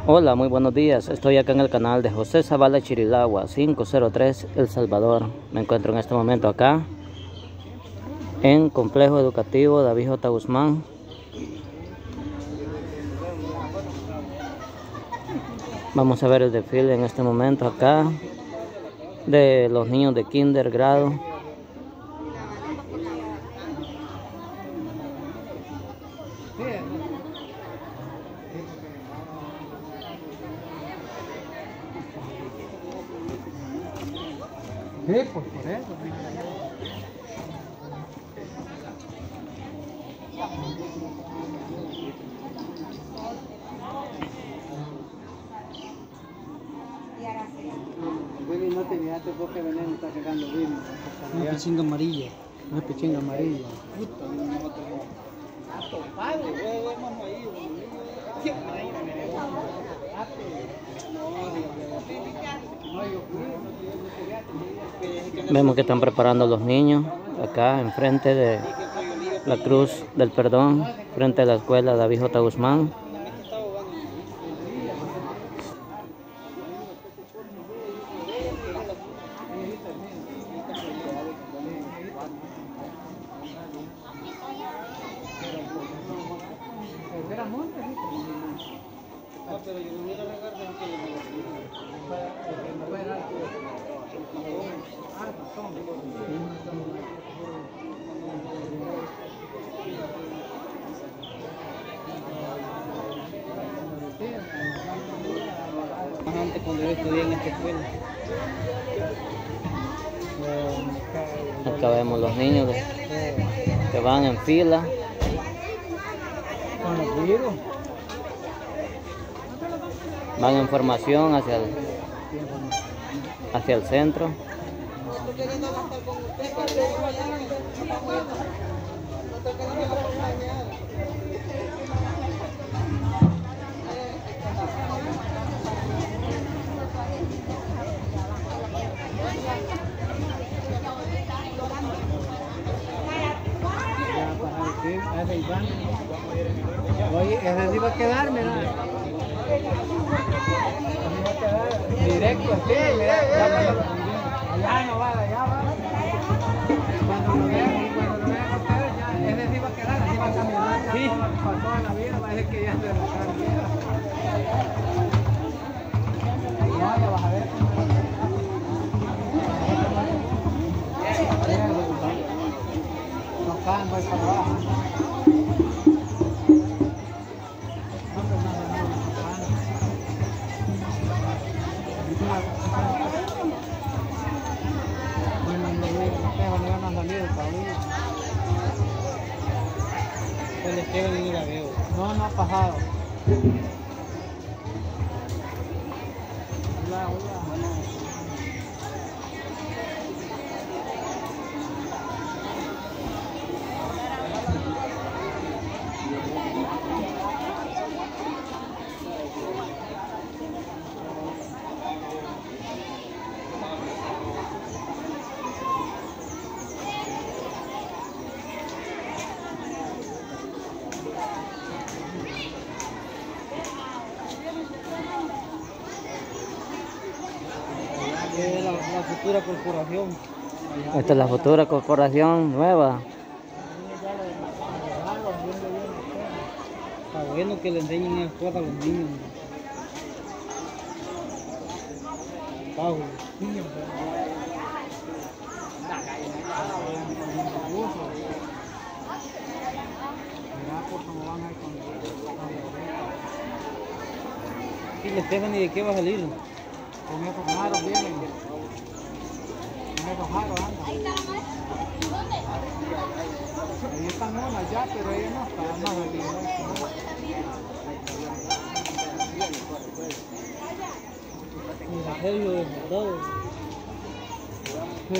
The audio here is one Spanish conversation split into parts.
Hola, muy buenos días. Estoy acá en el canal de José Zavala Chirilagua, 503 El Salvador. Me encuentro en este momento acá en Complejo Educativo David J. Guzmán. Vamos a ver el desfile en este momento acá de los niños de kinder grado. Sí, pues por eso. No te miraste vos que veneno está cagando vino. Una pichinga amarilla. Una pichinga amarilla. Vemos que están preparando a los niños acá enfrente de la Cruz del Perdón, frente a la escuela David J. Guzmán. Antes cuando yo estudié en esta escuela. Acá vemos los niños que van en fila. Van en formación hacia el centro. Oye, ese sí va a quedar, mira. Directo, así, mira. Allá no va, allá va. Cuando lo vean ustedes, ya, ese sí va a quedar, así va a caminar. Sí. Para toda la vida, va a decir que ya se lo no, ya vas a ver. No caen, voy para abajo. No, no ha pasado. La futura corporación. Esta es la futura corporación nueva. Está bueno que le enseñen a actuar a los niños. Pau, niños. Y le Stephanie, ¿de qué va a salir? Con esos jaros vienen. Con esos jaros andan. Ahí están unas ya, pero ellos no están más aquí. Mira, Sergio de soldado. Sí.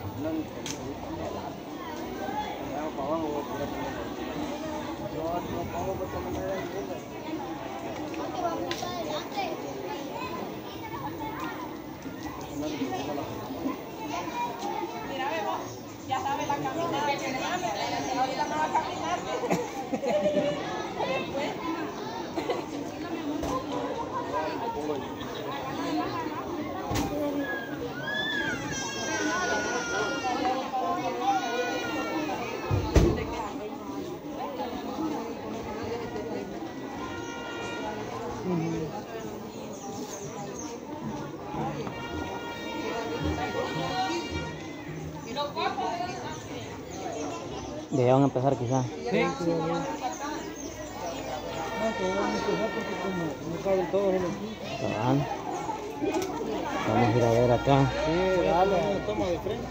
Mira, vemos, ya sabe la caminata que le llame, ahorita no va a caminar. Después. Ya van a empezar quizás. Sí. No, que van a empezar porque como no caben todos los aquí. Vamos a ir a ver acá. Sí, dale, toma de frente.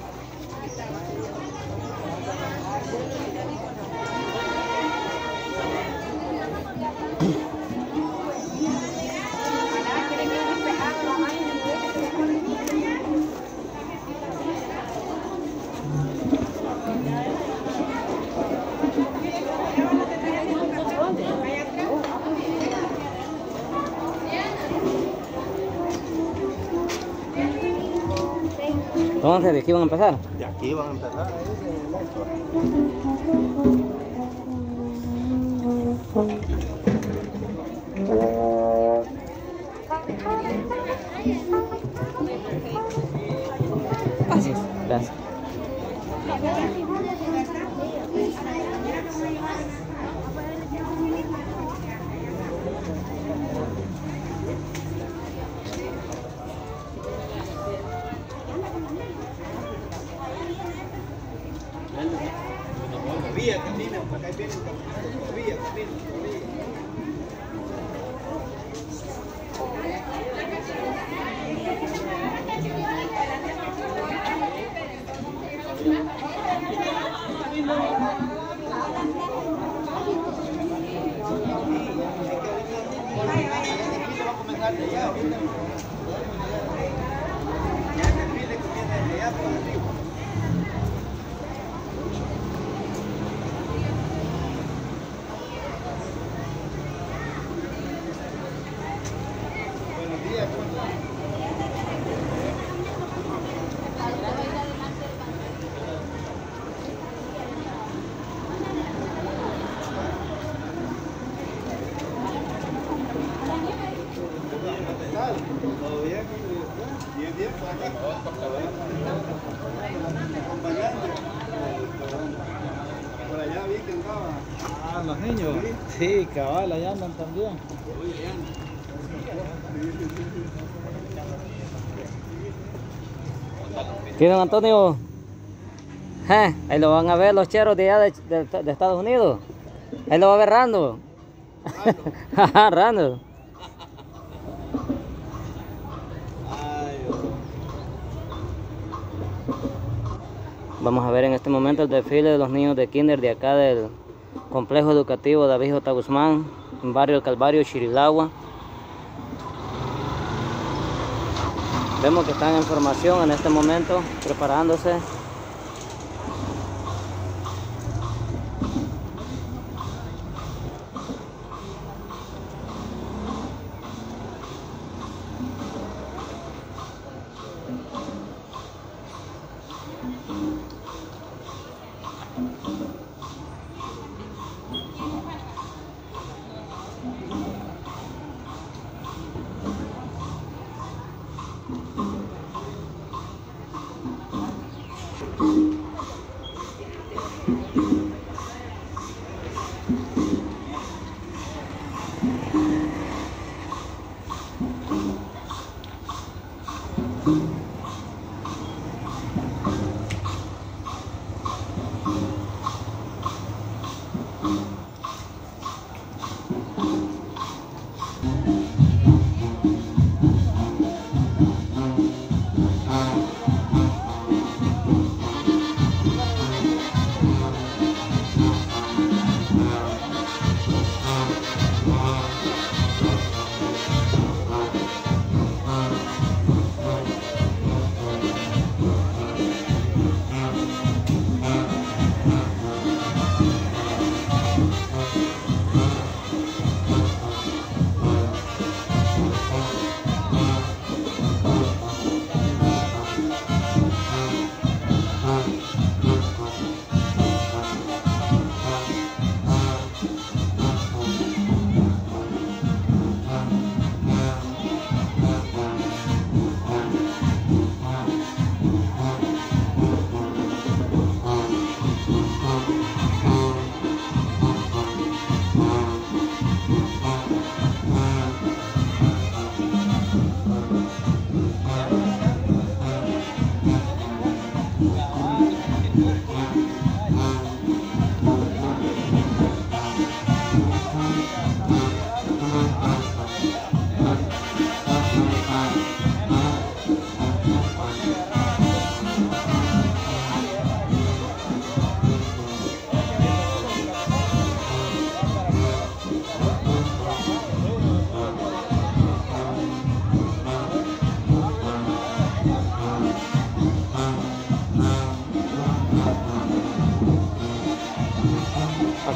Entonces, ¿de aquí van a empezar? De aquí van a empezar. Gracias. Todavía caminan, porque ahí vienen todavía caminan. ¿Todo bien? Bien, bien, por acá. Acompañando. Por allá vi que andaba. Ah, los niños. Sí, cabal, allá andan también. ¿Sí, don Antonio? Ahí lo van a ver los cheros de allá de Estados Unidos. Ahí lo va a ver Rando. Rando. Vamos a ver en este momento el desfile de los niños de kinder de acá del Complejo Educativo David J. Guzmán, en barrio El Calvario, Chirilagua. Vemos que están en formación en este momento, preparándose.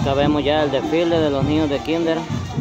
Acá vemos ya el desfile de los niños de kinder.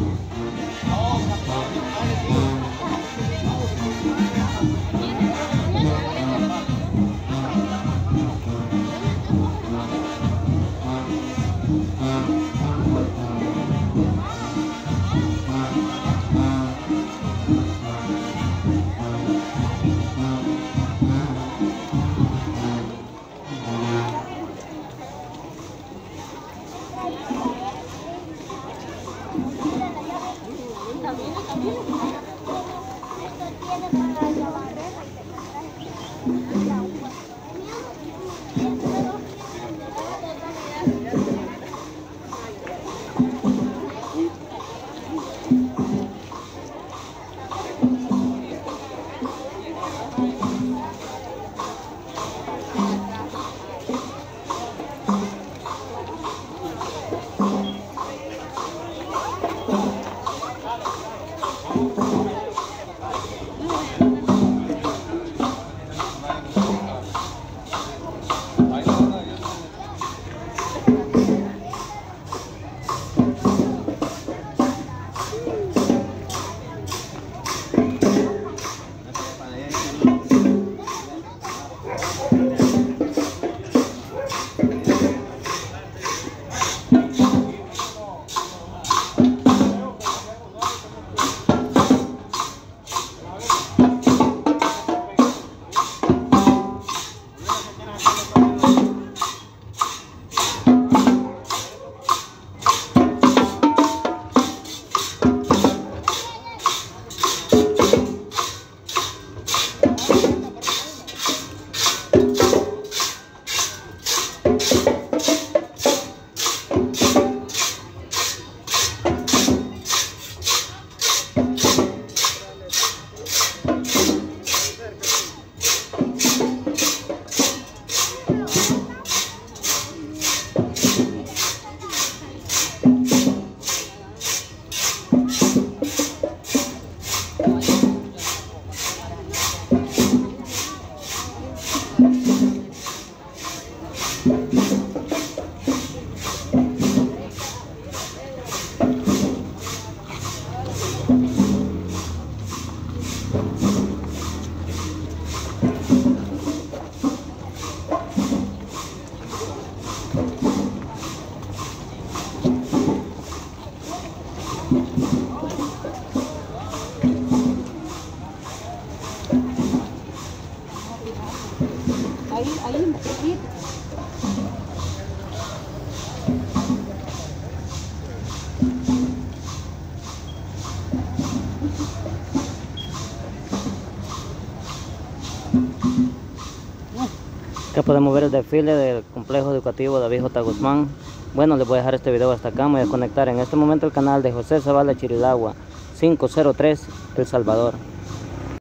Acá podemos ver el desfile del complejo educativo David J. Guzmán. Bueno, les voy a dejar este video hasta acá. Me voy a conectar en este momento al canal de José Zavala Chirilagua 503, El Salvador.